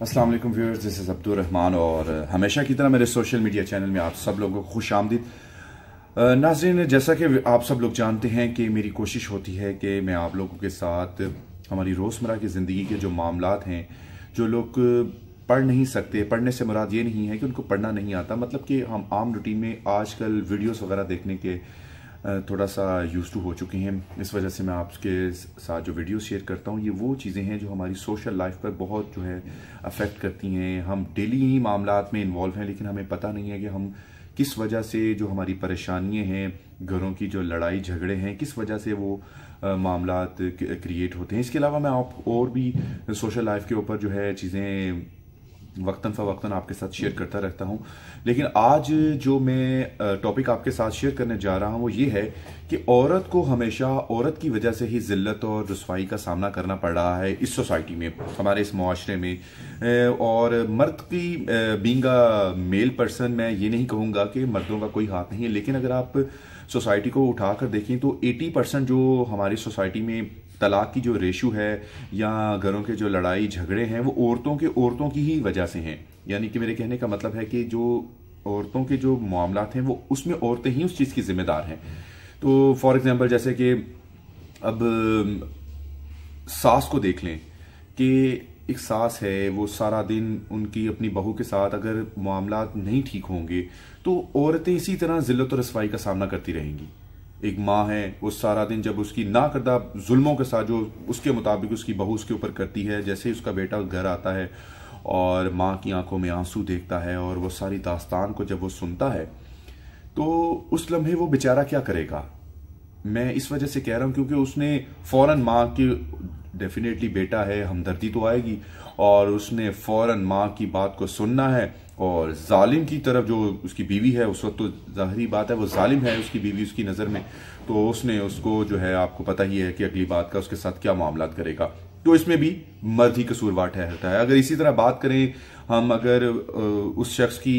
अस्सलाम वालेकुम viewers, this is ARehman और हमेशा की तरह मेरे सोशल मीडिया चैनल में आप सब लोगों को खुश आमदीद। नाज़रीन, जैसा कि आप सब लोग जानते हैं कि मेरी कोशिश होती है कि मैं आप लोगों के साथ हमारी रोज़मर्रा की ज़िंदगी के जो मामलात हैं, जो लोग पढ़ नहीं सकते, पढ़ने से मुराद ये नहीं है कि उनको पढ़ना नहीं आता, मतलब कि हम आम रूटीन में आजकल वीडियोस वगैरह देखने के थोड़ा सा यूज़ टू हो चुके हैं। इस वजह से मैं आपके साथ जो वीडियो शेयर करता हूँ, ये वो चीज़ें हैं जो हमारी सोशल लाइफ पर बहुत जो है अफेक्ट करती हैं। हम डेली ही मामलात में इन्वॉल्व हैं, लेकिन हमें पता नहीं है कि हम किस वजह से जो हमारी परेशानियाँ हैं, घरों की जो लड़ाई झगड़े हैं, किस वजह से वो मामलात क्रिएट होते हैं। इसके अलावा मैं आप और भी सोशल लाइफ के ऊपर जो है चीज़ें वक्तन फ़वक्तन आपके साथ शेयर करता रहता हूं, लेकिन आज जो मैं टॉपिक आपके साथ शेयर करने जा रहा हूं वो ये है कि औरत को हमेशा औरत की वजह से ही जिल्लत और रुसवाई का सामना करना पड़ रहा है इस सोसाइटी में, हमारे इस मुआशरे में। और मर्द की बीइंग अ मेल पर्सन, मैं ये नहीं कहूँगा कि मर्दों का कोई हाथ नहीं है, लेकिन अगर आप सोसाइटी को उठा कर देखें तो 80% जो हमारी सोसाइटी में तलाक की जो रेशो है या घरों के जो लड़ाई झगड़े हैं वो औरतों की ही वजह से हैं। यानी कि मेरे कहने का मतलब है कि जो औरतों के जो मामलात हैं वो उसमें औरतें ही उस चीज़ की जिम्मेदार हैं। तो फॉर एग्जांपल जैसे कि अब सास को देख लें कि एक सास है, वो सारा दिन उनकी अपनी बहू के साथ अगर मामलात नहीं ठीक होंगे तो औरतें इसी तरह जिल्लत और रसवाई का सामना करती रहेंगी। एक माँ है, वो सारा दिन जब उसकी ना करदा जुल्मों के साथ जो उसके मुताबिक उसकी बहू उसके ऊपर करती है, जैसे ही उसका बेटा घर आता है और माँ की आंखों में आंसू देखता है और वो सारी दास्तान को जब वो सुनता है तो उस लम्हे वो बेचारा क्या करेगा। मैं इस वजह से कह रहा हूँ क्योंकि उसने फौरन माँ की, डेफिनेटली बेटा है, हमदर्दी तो आएगी, और उसने फौरन माँ की बात को सुनना है। और जालिम की तरफ जो उसकी बीवी है, उस वक्त तो ज़ाहिरी बात है वो जालिम है उसकी बीवी उसकी नज़र में, तो उसने उसको जो है, आपको पता ही है कि अगली बात का उसके साथ क्या मामलात करेगा। तो इसमें भी मर्द ही कसूरवार ठहरता है। अगर इसी तरह बात करें हम अगर उस शख्स की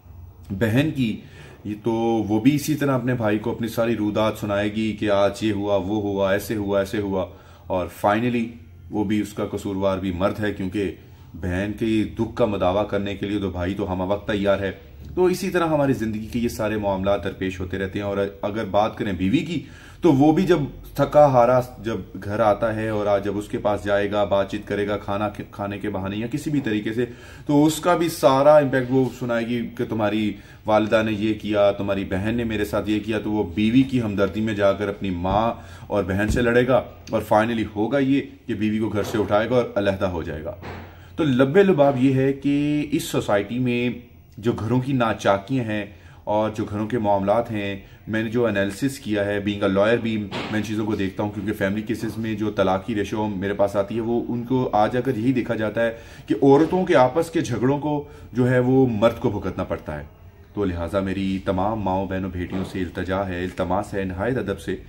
बहन की, तो वो भी इसी तरह अपने भाई को अपनी सारी रूदात सुनाएगी कि आज ये हुआ, वो हुआ, ऐसे हुआ, ऐसे हुआ, और फाइनली वो भी उसका कसूरवार भी मर्द है, क्योंकि बहन के दुख का मदावा करने के लिए तो भाई तो हम वक्त तैयार है। तो इसी तरह हमारी जिंदगी के ये सारे मामला दरपेश होते रहते हैं। और अगर बात करें बीवी की, तो वो भी जब थका हारा जब घर आता है और आज जब उसके पास जाएगा, बातचीत करेगा खाना खाने के बहाने या किसी भी तरीके से, तो उसका भी सारा इम्पैक्ट वो सुनाएगी कि तुम्हारी वालिदा ने ये किया, तुम्हारी बहन ने मेरे साथ ये किया। तो वो बीवी की हमदर्दी में जाकर अपनी माँ और बहन से लड़ेगा और फाइनली होगा ये कि बीवी को घर से उठाएगा और अलहदा हो जाएगा। तो लब्बे लुबाब ये है कि इस सोसाइटी में जो घरों की नाचाकियाँ हैं और जो घरों के मामलात हैं, मैंने जो एनालिसिस किया है, बीइंग अ लॉयर भी मैं चीज़ों को देखता हूँ, क्योंकि फैमिली केसेस में जो तलाक की रेशो मेरे पास आती है वो उनको आज अगर यही देखा जाता है कि औरतों के आपस के झगड़ों को जो है वो मर्द को भुगतना पड़ता है। तो लिहाजा मेरी तमाम माओ बहनों बेटियों से इल्तजा है, इल्तमास है नहायत अदब से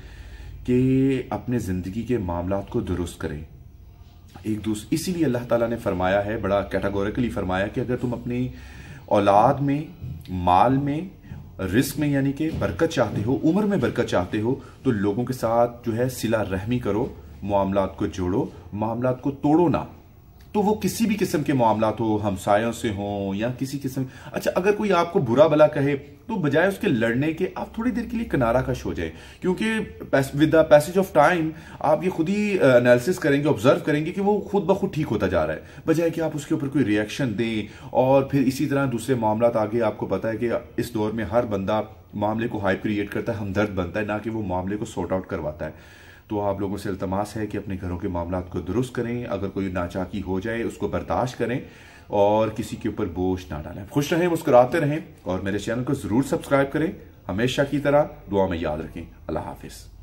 कि अपने ज़िंदगी के मामलात को दुरुस्त करें एक दूसरे। इसीलिए अल्लाह ताला ने फरमाया है, बड़ा कैटेगोरिकली फरमाया कि अगर तुम अपनी औलाद में, माल में, रिस्क में यानी कि बरकत चाहते हो, उम्र में बरकत चाहते हो, तो लोगों के साथ जो है सिला रहमी करो, मामलात को जोड़ो, मामलात को तोड़ो ना। तो वो किसी भी किस्म के मामलात हो, हमसायों से हो या किसी किस्म, अच्छा अगर कोई आपको बुरा भला कहे तो बजाय उसके लड़ने के आप थोड़ी देर के लिए किनारा कश हो जाए, क्योंकि with the passage of time आप ये खुद ही एनालिसिस करेंगे, ऑब्जर्व करेंगे कि वो खुद ब खुद ठीक होता जा रहा है, बजाय कि आप उसके ऊपर कोई रिएक्शन दें। और फिर इसी तरह दूसरे मामलात आगे, आपको पता है कि इस दौर में हर बंदा मामले को हाइप क्रिएट करता है, हमदर्द बनता है, ना कि वो मामले को सॉर्ट आउट करवाता है। तो आप लोगों से इल्तमास है कि अपने घरों के मामलात को दुरुस्त करें, अगर कोई नाचाकी हो जाए उसको बर्दाश्त करें और किसी के ऊपर बोझ ना डालें। खुश रहें, मुस्कुराते रहें और मेरे चैनल को जरूर सब्सक्राइब करें। हमेशा की तरह दुआ में याद रखें। अल्लाह हाफिज।